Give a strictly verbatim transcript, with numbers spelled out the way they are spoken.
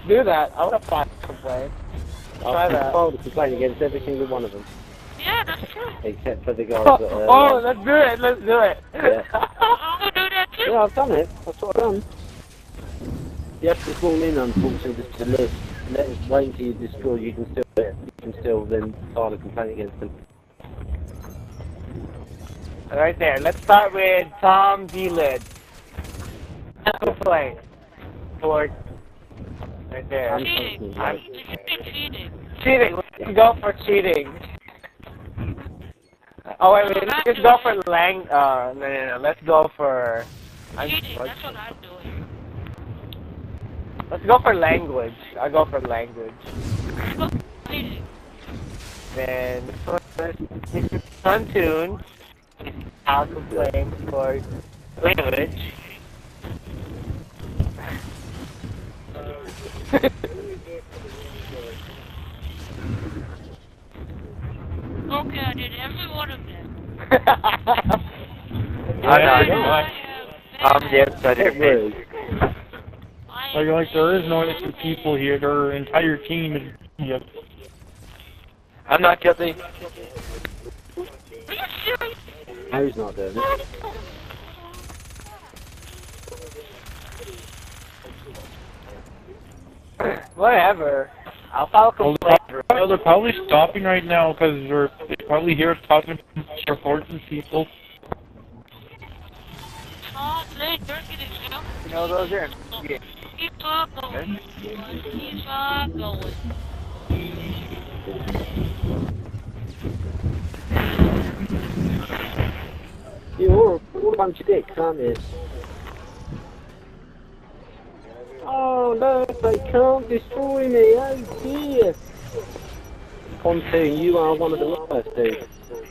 do that. I want to file a complaint. Try I've that. filed a complaint against every single one of them. Yeah, that's true. Except for the guys Oh, that are... oh, uh, let's do it. Let's do it. Yeah. I'm gonna do that too. Yeah, I've done it. That's what I've done. You have to call in, unfortunately, just to list. Let us wait until you destroy. You can still you can still then file a complaint against them. Right there. Let's start with Tom D. Lid. Complaint. Toward. Right there. Cheating. I'm Did you say cheating? Cheating. Let's go for cheating. Oh wait, wait. Let's go for lang. Uh, no, no, no. Let's go for. I'm, Cheating. That's what I'm doing. Let's go for language. I go for language. Cheating. Then Suntune. I'll complain for language. Okay, I did every one of them. I know. I I have Um, yes, I did. Really? I Like, like there is no innocent people here. Their entire team is yep. I'm not guilty. Are you serious? Who's not doing it? Whatever. I'll file a Well, complaint. they're, well, they're probably stopping right now because they're, they're probably here talking to important people. Oh, they they're getting out. You know, those are. Yeah. Keep on going. Keep on going. You're all a bunch of dicks, aren't you? Oh no, they can't destroy me, oh dear! Pontoon, you are one of the worst, dude.